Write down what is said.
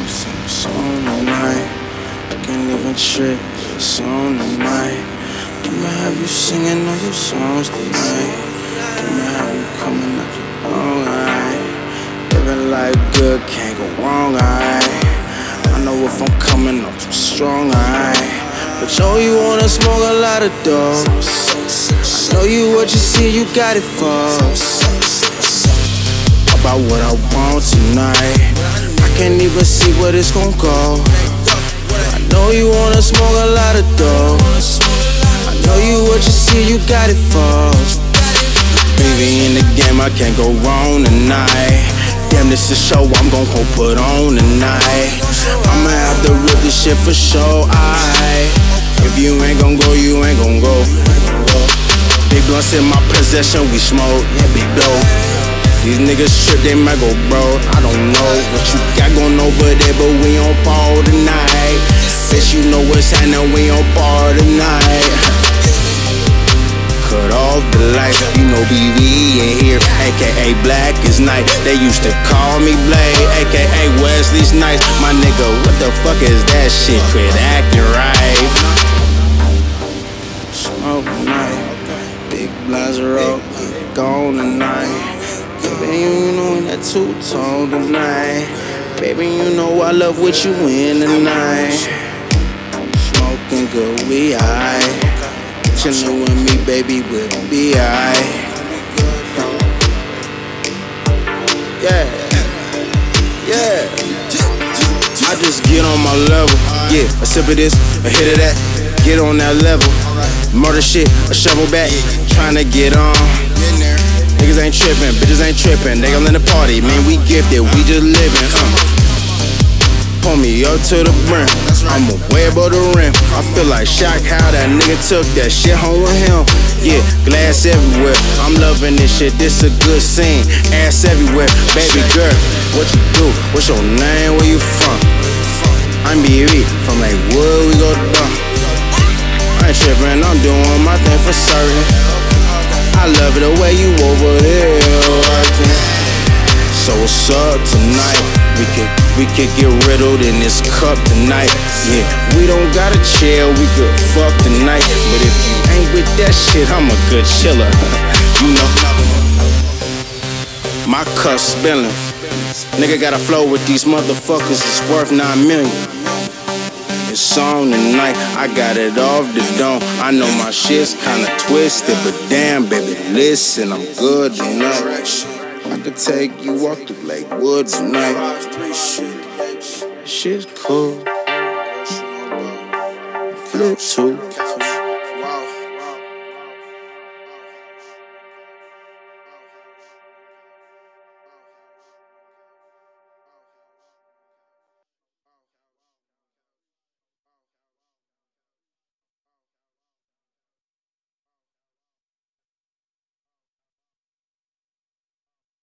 sing a song tonight. I can't even trick a song tonight. I'ma have you singing all your songs tonight. I'ma have you coming up your own, alright. Living life good, can't go wrong, alright. I know if I'm coming up too strong, alright. But yo, you wanna smoke a lot of dope. I know you what you see, you got it for. About what I want tonight. I can't even see where this gon' go. I know you wanna smoke a lot of dope. I know you what you see, you got it for. Baby, in the game, I can't go wrong tonight. Damn, this is show I'm gon' put on tonight. I'ma have to rip this shit for sure, aight. If you ain't gon' go, you ain't gon' go. Big blunts in my possession, we smoke, yeah, big dope. These niggas trip, they might go broke. I don't know what you got going over there, but we on ball tonight. Bitch, you know what's happening, we on ball tonight. Cut off the lights, you know BV in here, aka Black is Night. They used to call me Blade, aka Wesley Snipes. My nigga, what the fuck is that shit? Quit acting right. Smoke tonight, big Blazero, gone tonight. Baby, you know that two-tone tonight. Baby, you know I love what you in tonight. Smoking good, we high. Chillin' with me, baby, we'll be aight. Yeah, yeah. I just get on my level. Yeah, a sip of this, a hit of that. Get on that level. Murder shit, a shovel back. Tryna get on. Niggas ain't trippin', bitches ain't trippin'. They gon' let the party, man, we gifted, we just livin'. Pull me up to the brim, I'm way above the rim. I feel like shock how that nigga took that shit home with him. Yeah, glass everywhere, I'm loving this shit, this a good scene. Ass everywhere, baby girl, what you do? What's your name, where you from? I'm BB, from Lakewood, we go to dump. I ain't trippin', I'm doing my thing for certain. I love it the way you over there working. So what's up tonight? We could get riddled in this cup tonight. Yeah, we don't gotta chill, we could fuck tonight. But if you ain't with that shit, I'm a good chiller. You know, my cup spilling. Nigga gotta flow with these motherfuckers, it's worth 9 million. It's on tonight, I got it off the dome. I know my shit's kinda twisted, but damn, baby, listen, I'm good tonight. I could take you walk through Lakewood tonight. Shit's cool. Flip too.